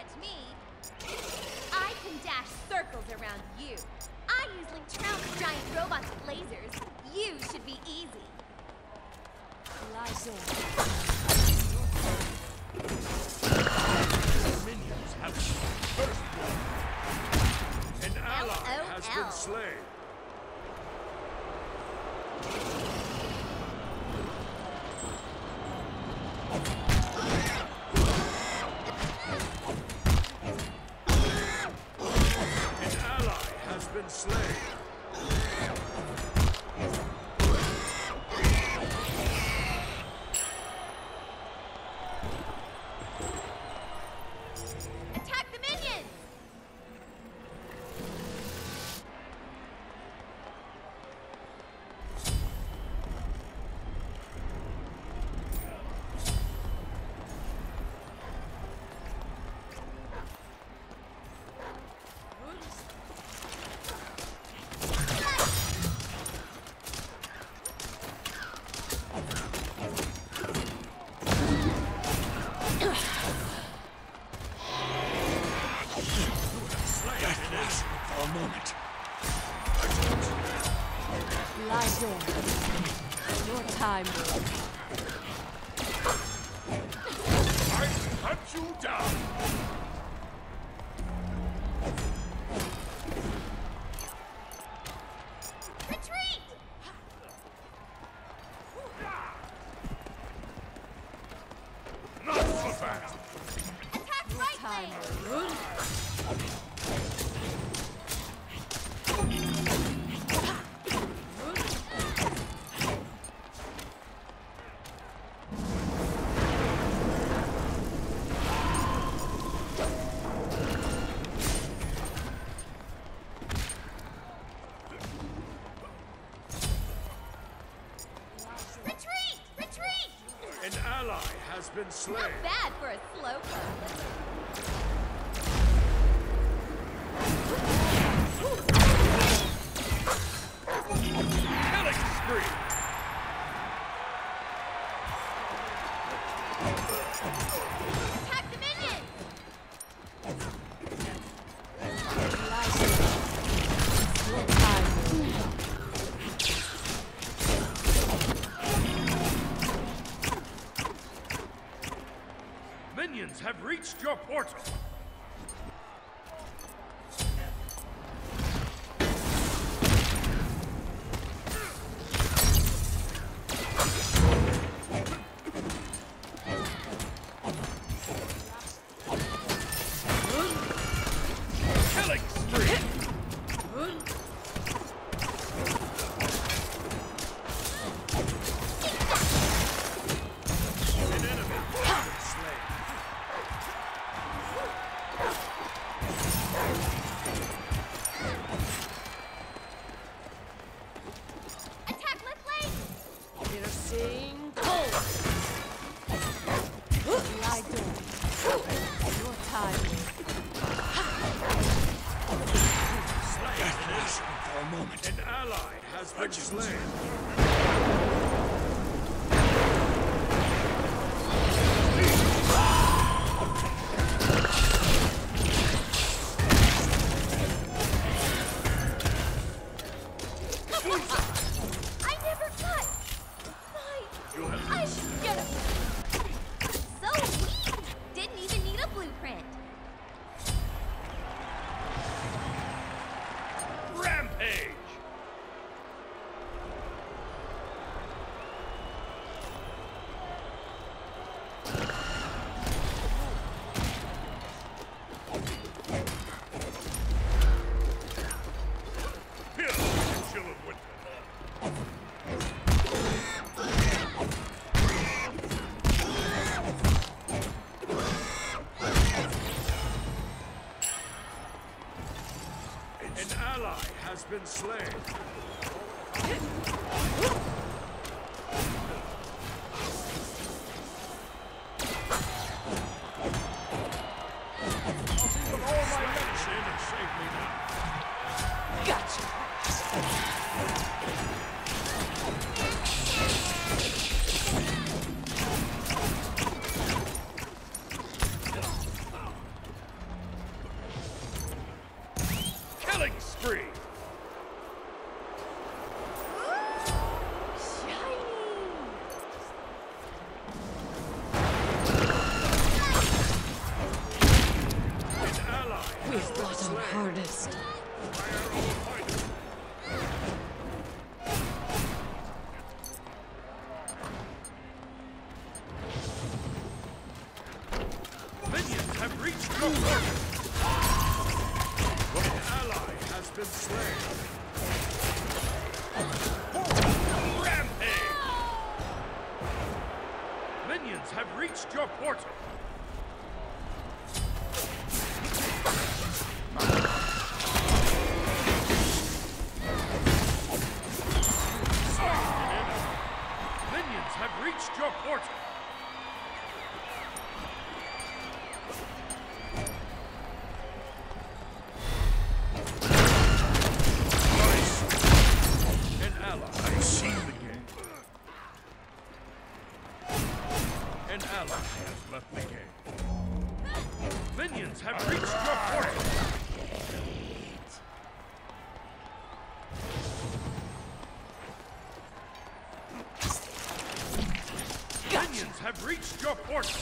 me. I can dash circles around you. I usually trounce giant robots with lasers. You should be easy. Minions have first blood. An ally has been slain. An ally has been slain. Attack the minions! For a moment. Lie there. Your time. I cut you down. Retreat! Not so fast. Attack right Time. leg! Retreat! Retreat! An ally has been slain. Not bad for a slowpoke. Killing spree. Attack the minions! Lie there. Your time. Minions have reached your portal. Killing spree. An enemy has been slain. Attack left leg! Piercing cold. Lie there. Your time. For a moment. An ally has been slain. I never cut! You have I get him! So weak! Didn't even need a blueprint. rampage. Feel the chill of winter. An ally has been slain. All my medicine and save me now. Gotcha. spree. We've got our hardest. Minions have reached your portal. An ally has been slain. Rampage! Minions have reached your portal. Minions have reached your portal. An ally has left the game. Minions have reached your portal. Minions have reached your portal.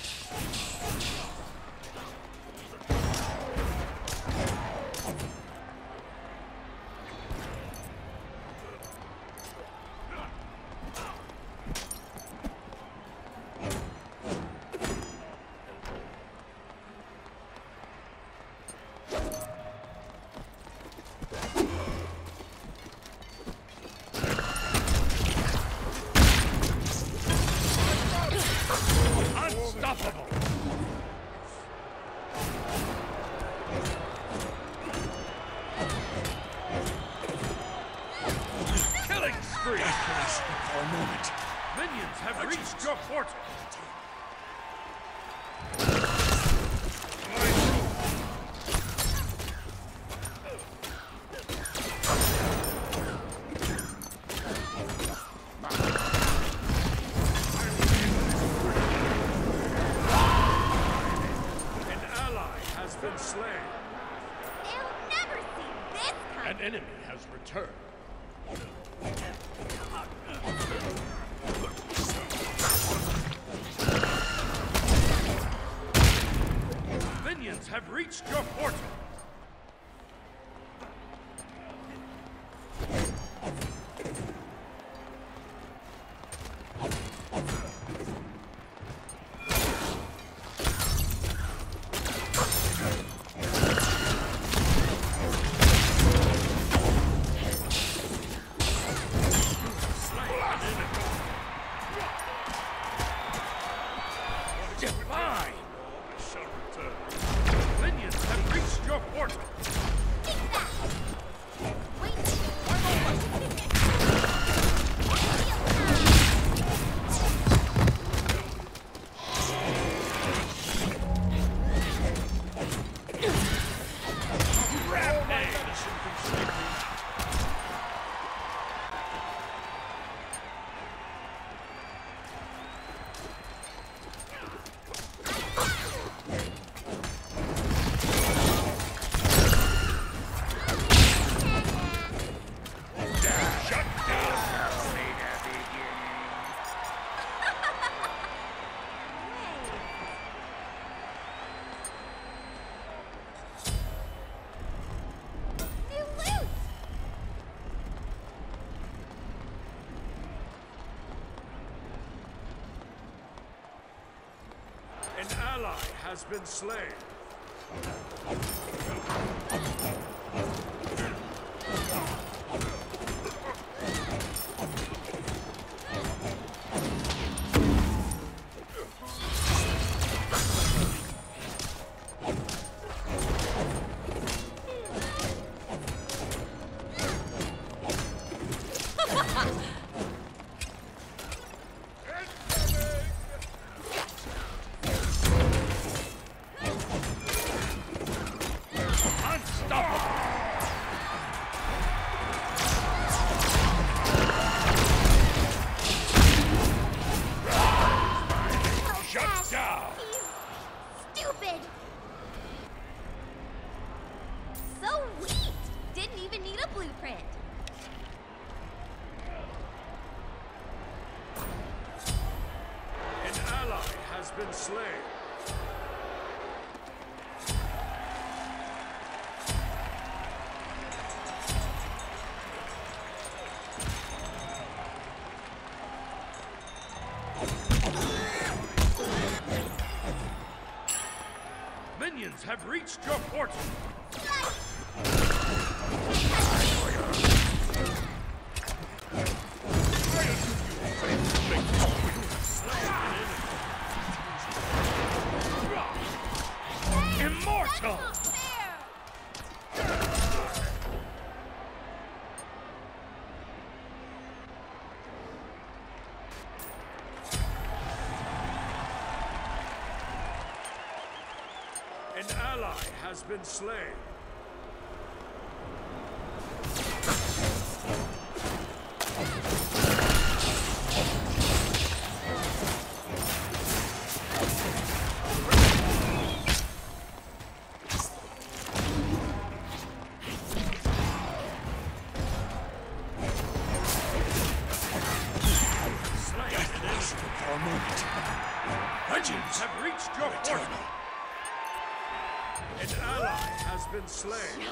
Unstoppable! Killing spree! For a moment. Minions have reached your portal. Been slain. They'll never see this An enemy has returned. Minions have reached your portal. Fine! I shall return. Minions have reached your portal. Take that! Wait! An ally has been slain. blueprint. An ally has been slain. Minions have reached your portal. Immortal! An ally has been slain. Legends have reached your portal. An ally has been slain.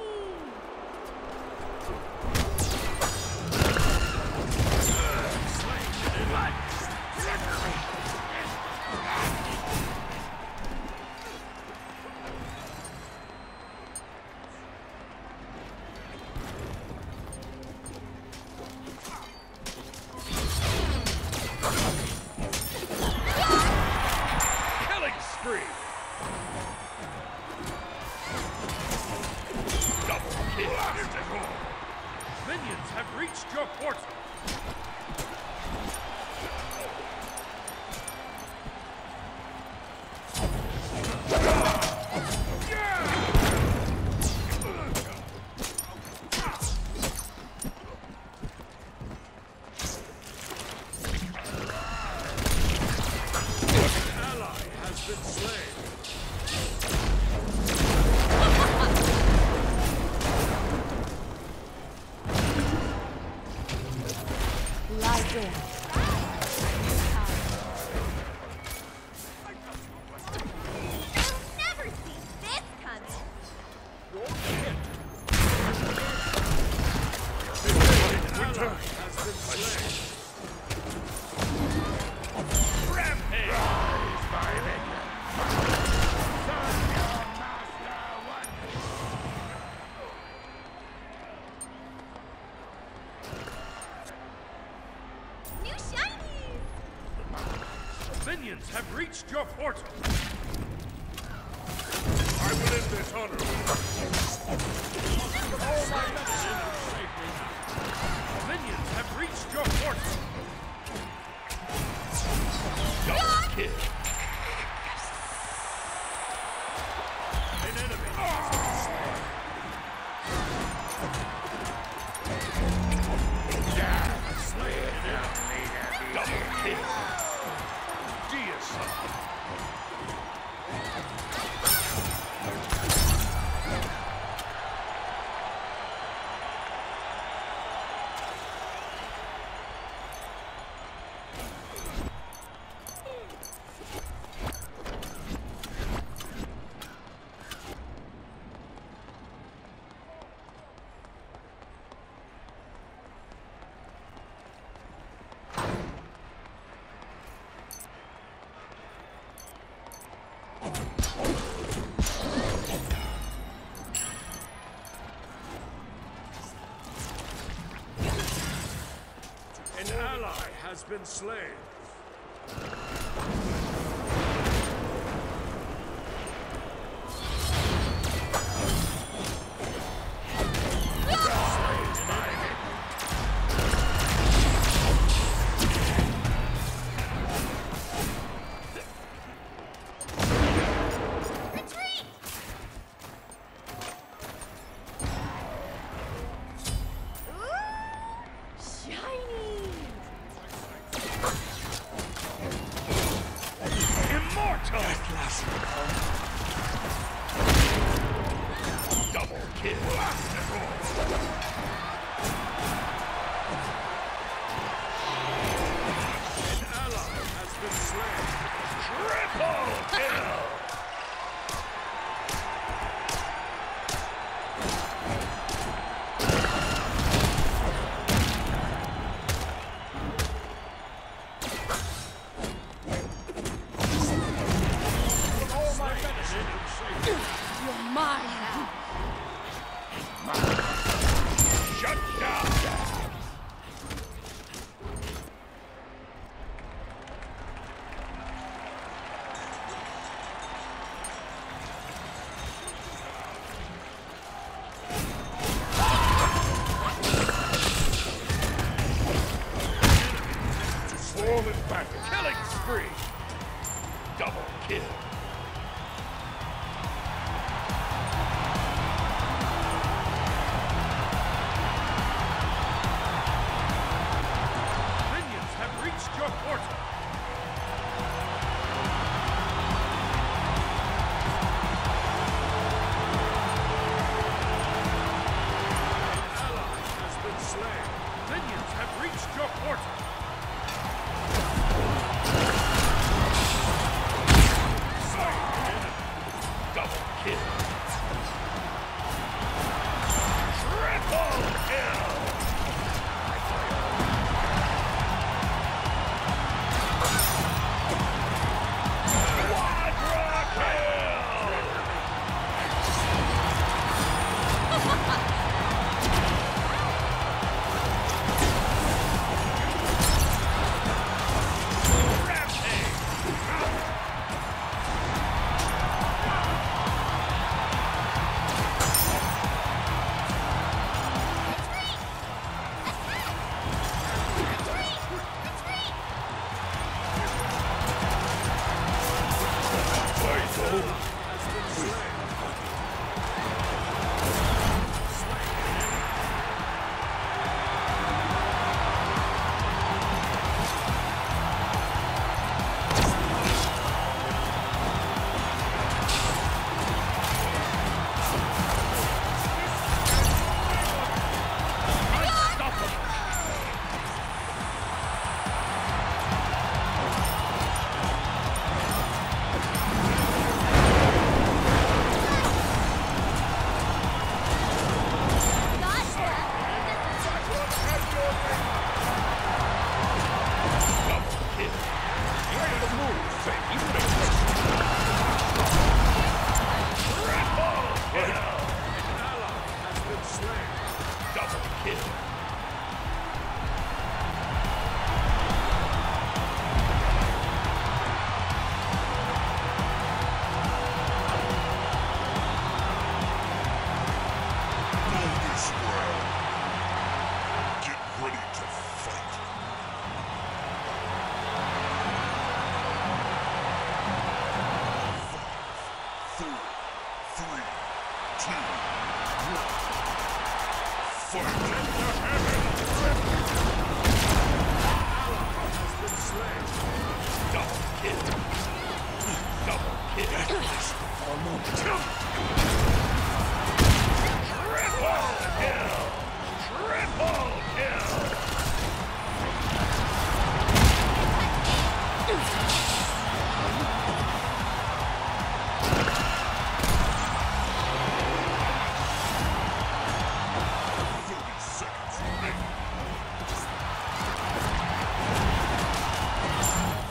Killing spree. Minions have reached your portal. An ally has been slain. Lie there. You'll never see this coming. An ally has been slain. Rampage! New shinies! Minions have reached your portal. I will end this honorably. Minions have reached your portal. Double kill. An enemy has been slain. Slain an enemy. Double kill. Deicide. An ally has been slain. Mine now. Shut down! Swarm it back. Killing spree. Double kill. Minions have reached your portal. An ally has been slain. Minions have reached your portal. Double kill. Triple kill. Quadra kill. Rampage.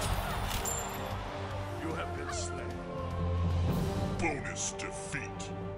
Bonus defeat.